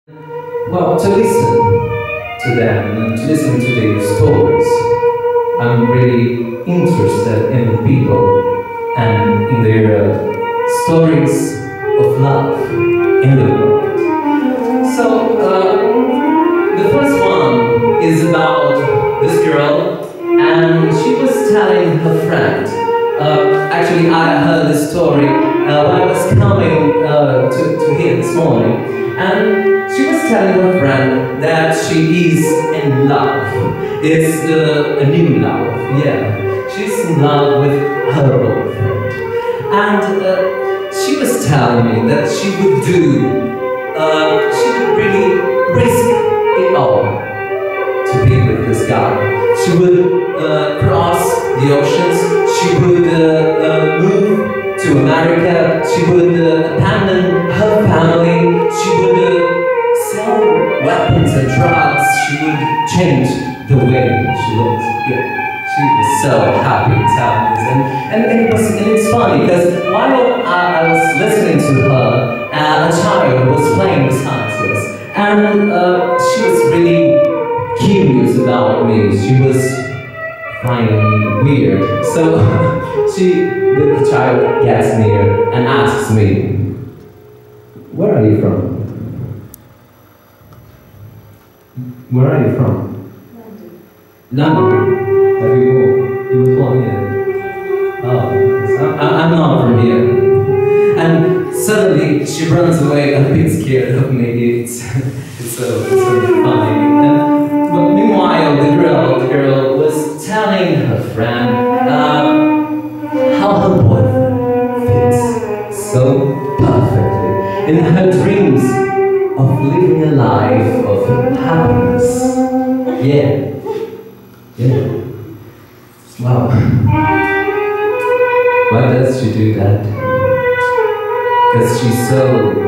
Well, to listen to them and to listen to their stories, I'm really interested in people and in their stories of love in the world. So, the first one is about this girl, and she was telling her friend. Actually, I heard this story when I was coming to here this morning, and she was telling her friend that she is in love. It's a new love, yeah. She's in love with her boyfriend. And she was telling me that she would really risk it all to be with this guy. She would cross the oceans, she would move to America, she would abandon her family, she would sell weapons and drugs, she would change the way she looked. Yeah. She was so happy telling this, and it's funny because while I was listening to her, a child was playing beside us, and she was really curious about me. She was finding me weird, so the child gets near and asks me, "Where are you from?" Where are you from? London. Have you were born here? Oh, I'm not from here. And suddenly she runs away a bit scared of me. It's so funny. But meanwhile, the girl was telling her friend how her boyfriend fits so perfectly in her dreams of living a life of happiness. Yeah. Wow. Why does she do that? Because she's so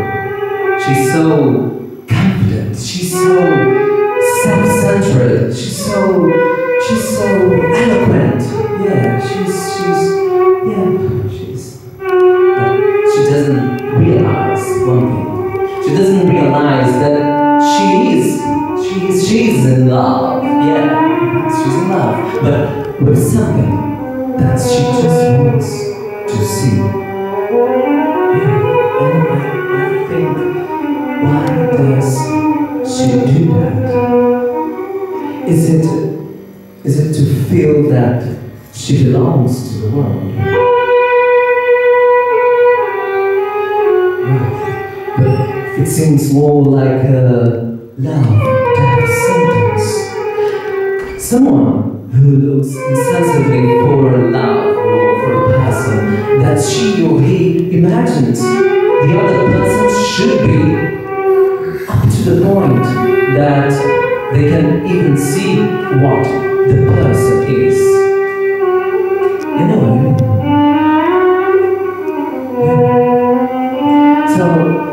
confident, she's so self-centered, she's so eloquent. Yeah, she doesn't realize one thing. She doesn't realize that she's in love. Yeah, she's in love, but with something that she just wants to see. Yeah, and I think, why does she do that? Is it to feel that she belongs to the world? But it seems more like a love-death sentence. Someone who looks insensibly for a love or for a person that she or he imagines the other person should be, up to the point that they can even see what the person is. You know what I mean? Yeah. So,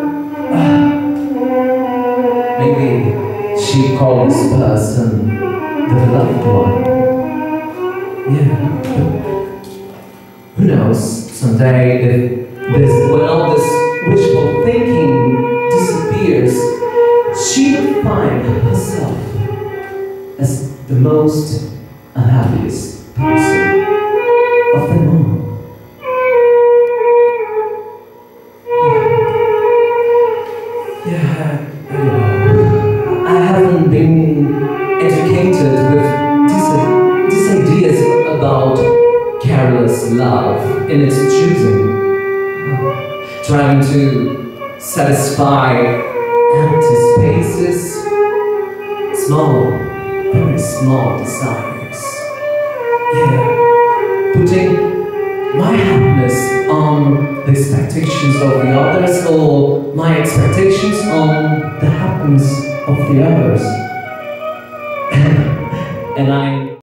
maybe she calls this person the loved one. Yeah, who knows, someday when all this wishful thinking disappears, she will find herself as the most unhappiest person of them all. Yeah, I don't know. I haven't been educated with these ideas about careless love in its choosing, trying to satisfy empty spaces, very small desires. Yeah, putting my happiness on the expectations of the others, or my expectations on the happiness of the others. And I